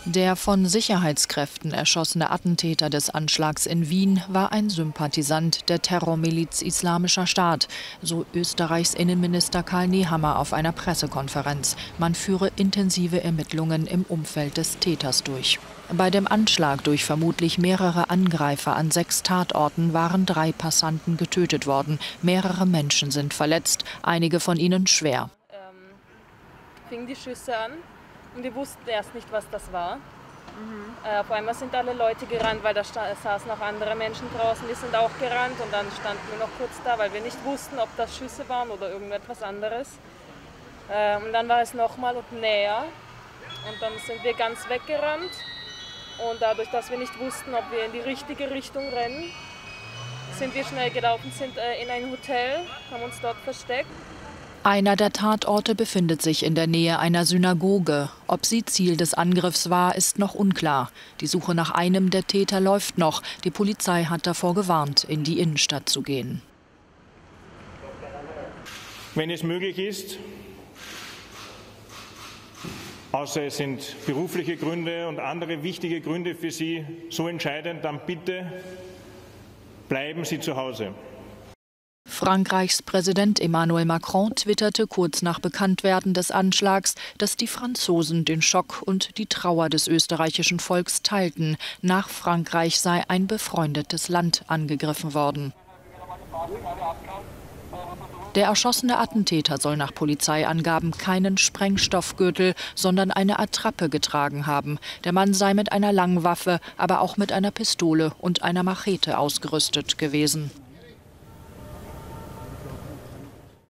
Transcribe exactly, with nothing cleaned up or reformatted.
Der von Sicherheitskräften erschossene Attentäter des Anschlags in Wien war ein Sympathisant der Terrormiliz Islamischer Staat, so Österreichs Innenminister Karl Nehammer auf einer Pressekonferenz. Man führe intensive Ermittlungen im Umfeld des Täters durch. Bei dem Anschlag durch vermutlich mehrere Angreifer an sechs Tatorten waren drei Passanten getötet worden. Mehrere Menschen sind verletzt, einige von ihnen schwer. Ähm, fingen die Schüsse an. Und wir wussten erst nicht, was das war. Mhm. Äh, auf einmal sind alle Leute gerannt, weil da saßen auch andere Menschen draußen. Wir sind auch gerannt und dann standen wir noch kurz da, weil wir nicht wussten, ob das Schüsse waren oder irgendetwas anderes. Äh, und dann war es nochmal und näher. Und dann sind wir ganz weggerannt. Und dadurch, dass wir nicht wussten, ob wir in die richtige Richtung rennen, sind wir schnell gelaufen, sind äh, in ein Hotel, haben uns dort versteckt. Einer der Tatorte befindet sich in der Nähe einer Synagoge. Ob sie Ziel des Angriffs war, ist noch unklar. Die Suche nach einem der Täter läuft noch. Die Polizei hat davor gewarnt, in die Innenstadt zu gehen. Wenn es möglich ist, außer es sind berufliche Gründe und andere wichtige Gründe für Sie so entscheidend, dann bitte bleiben Sie zu Hause. Frankreichs Präsident Emmanuel Macron twitterte kurz nach Bekanntwerden des Anschlags, dass die Franzosen den Schock und die Trauer des österreichischen Volks teilten. Nach Frankreich sei ein befreundetes Land angegriffen worden. Der erschossene Attentäter soll nach Polizeiangaben keinen Sprengstoffgürtel, sondern eine Attrappe getragen haben. Der Mann sei mit einer Langwaffe, aber auch mit einer Pistole und einer Machete ausgerüstet gewesen.